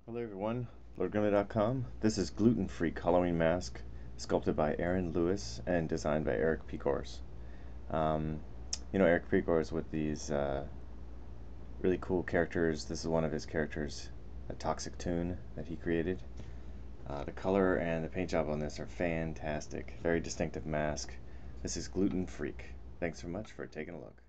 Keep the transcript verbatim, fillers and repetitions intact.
Hello everyone, lord grimly dot com. This is Gluten Freak Halloween mask, sculpted by Aaron Lewis and designed by Eric Pecors. Um, you know Eric Pecors with these uh, really cool characters. This is one of his characters, a toxic Toon that he created. Uh, the color and the paint job on this are fantastic. Very distinctive mask. This is Gluten Freak. Thanks so much for taking a look.